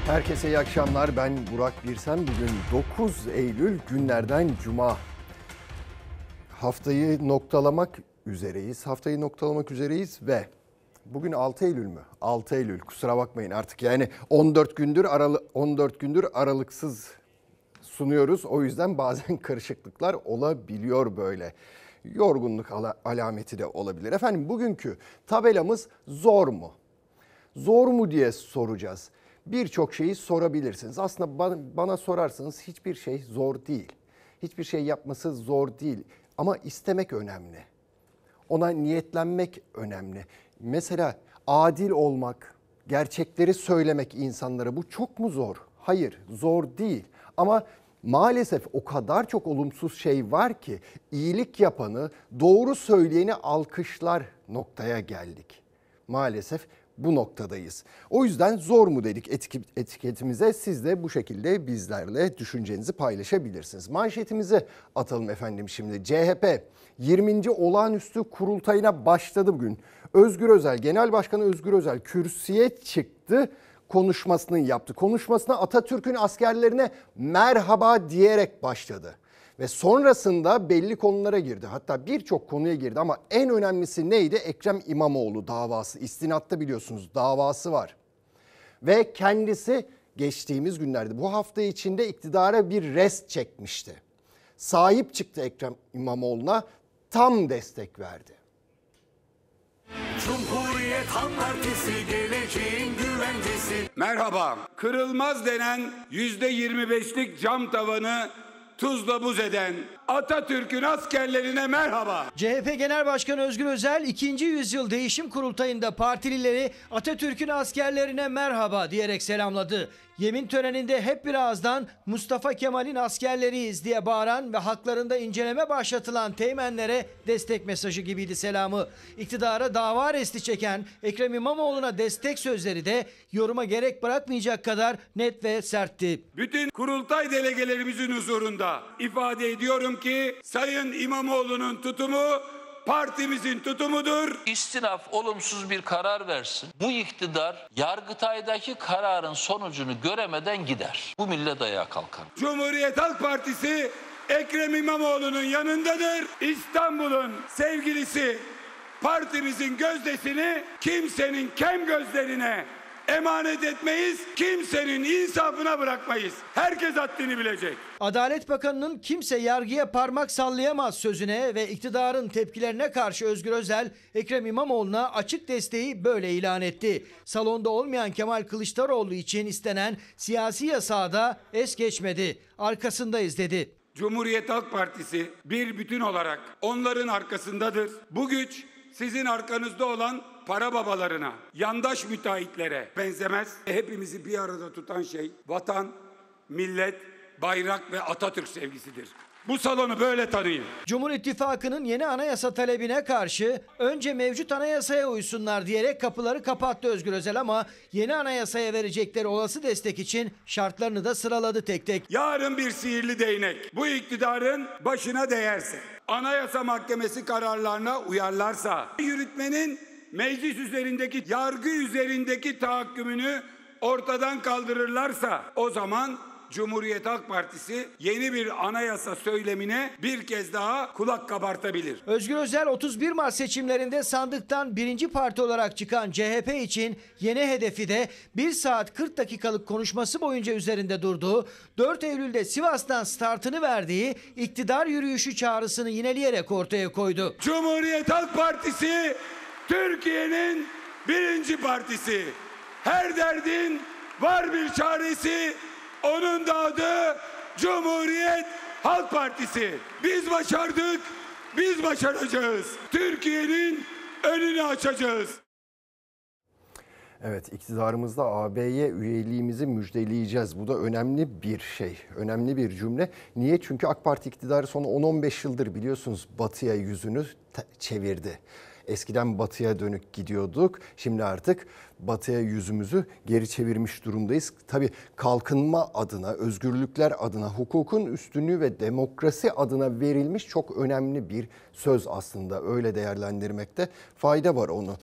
Herkese iyi akşamlar. Ben Burak Birsen. Bugün 9 Eylül günlerden Cuma. Haftayı noktalamak üzereyiz ve bugün 6 Eylül mü? 6 Eylül. Kusura bakmayın artık. Yani 14 gündür aralıksız sunuyoruz. O yüzden bazen karışıklıklar olabiliyor böyle. Yorgunluk alameti de olabilir. Efendim bugünkü tabelamız zor mu? Zor mu diye soracağız. Birçok şeyi sorabilirsiniz. Aslında bana sorarsanız hiçbir şey zor değil. Hiçbir şey yapması zor değil. Ama istemek önemli. Ona niyetlenmek önemli. Mesela adil olmak, gerçekleri söylemek insanlara bu çok mu zor? Hayır, zor değil. Ama maalesef o kadar çok olumsuz şey var ki iyilik yapanı, doğru söyleyeni alkışlar noktaya geldik. Maalesef bu noktadayız. O yüzden zor mu dedik etiketimize. Siz de bu şekilde bizlerle düşüncenizi paylaşabilirsiniz. Manşetimizi atalım efendim şimdi. CHP 20. olağanüstü kurultayına başladı bugün. Özgür Özel, Genel Başkanı Özgür Özel kürsüye çıktı. Konuşmasını yaptı. Konuşmasına Atatürk'ün askerlerine merhaba diyerek başladı. Ve sonrasında belli konulara girdi. Hatta birçok konuya girdi ama en önemlisi neydi? Ekrem İmamoğlu davası. İstinatta biliyorsunuz davası var. Ve kendisi geçtiğimiz günlerde bu hafta içinde iktidara bir rest çekmişti. Sahip çıktı Ekrem İmamoğlu'na, tam destek verdi. Cumhuriyet Halk Partisi, geleceğin güvencesi. Merhaba, kırılmaz denen %25'lik cam tavanı tuzla buz eden Atatürk'ün askerlerine merhaba. CHP Genel Başkanı Özgür Özel 2. Yüzyıl Değişim Kurultayı'nda partilileri Atatürk'ün askerlerine merhaba diyerek selamladı. Yemin töreninde hep bir ağızdan Mustafa Kemal'in askerleriyiz diye bağıran ve haklarında inceleme başlatılan teğmenlere destek mesajı gibiydi selamı. İktidara dava resti çeken Ekrem İmamoğlu'na destek sözleri de yoruma gerek bırakmayacak kadar net ve sertti. Bütün kurultay delegelerimizin huzurunda ifade ediyorum ki Sayın İmamoğlu'nun tutumu partimizin tutumudur. İstinaf olumsuz bir karar versin. Bu iktidar Yargıtay'daki kararın sonucunu göremeden gider. Bu millet ayağa kalkar. Cumhuriyet Halk Partisi Ekrem İmamoğlu'nun yanındadır. İstanbul'un sevgilisi, partimizin gözdesini kimsenin kem gözlerine emanet etmeyiz, kimsenin insafına bırakmayız. Herkes haddini bilecek. Adalet Bakanı'nın kimse yargıya parmak sallayamaz sözüne ve iktidarın tepkilerine karşı Özgür Özel, Ekrem İmamoğlu'na açık desteği böyle ilan etti. Salonda olmayan Kemal Kılıçdaroğlu için istenen siyasi yasağı da es geçmedi. Arkasındayız dedi. Cumhuriyet Halk Partisi bir bütün olarak onların arkasındadır. Bu güç sizin arkanızda olan para babalarına, yandaş müteahhitlere benzemez. Hepimizi bir arada tutan şey vatan, millet, bayrak ve Atatürk sevgisidir. Bu salonu böyle tanıyın. Cumhur İttifakı'nın yeni anayasa talebine karşı önce mevcut anayasaya uysunlar diyerek kapıları kapattı Özgür Özel ama yeni anayasaya verecekleri olası destek için şartlarını da sıraladı tek tek. Yarın bir sihirli değnek bu iktidarın başına değerse, Anayasa Mahkemesi kararlarına uyarlarsa, yürütmenin meclis üzerindeki, yargı üzerindeki tahakkümünü ortadan kaldırırlarsa o zaman Cumhuriyet Halk Partisi yeni bir anayasa söylemine bir kez daha kulak kabartabilir. Özgür Özel 31 Mart seçimlerinde sandıktan birinci parti olarak çıkan CHP için yeni hedefi de 1 saat 40 dakikalık konuşması boyunca üzerinde durduğu, 4 Eylül'de Sivas'tan startını verdiği iktidar yürüyüşü çağrısını yineleyerek ortaya koydu. Cumhuriyet Halk Partisi Türkiye'nin birinci partisi. Her derdin var bir çaresi. Onun da adı Cumhuriyet Halk Partisi. Biz başardık, biz başaracağız. Türkiye'nin önünü açacağız. Evet, iktidarımızda AB'ye üyeliğimizi müjdeleyeceğiz. Bu da önemli bir şey, önemli bir cümle. Niye? Çünkü AK Parti iktidarı son 10-15 yıldır biliyorsunuz batıya yüzünü çevirdi. Eskiden batıya dönük gidiyorduk. Şimdi artık batıya yüzümüzü geri çevirmiş durumdayız. Tabii kalkınma adına, özgürlükler adına, hukukun üstünlüğü ve demokrasi adına verilmiş çok önemli bir söz aslında. Öyle değerlendirmekte fayda var onu.